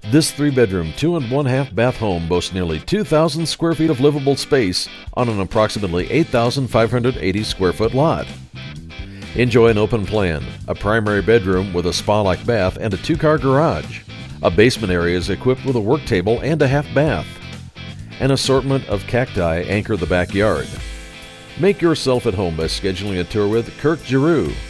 This 3-bedroom, 2 and 1/2 bath home boasts nearly 2,000 square feet of livable space on an approximately 8,580 square foot lot. Enjoy an open plan, a primary bedroom with a spa-like bath and a 2-car garage. A basement area is equipped with a work table and a half bath. An assortment of cacti anchor the backyard. Make yourself at home by scheduling a tour with Kirk, Gerou,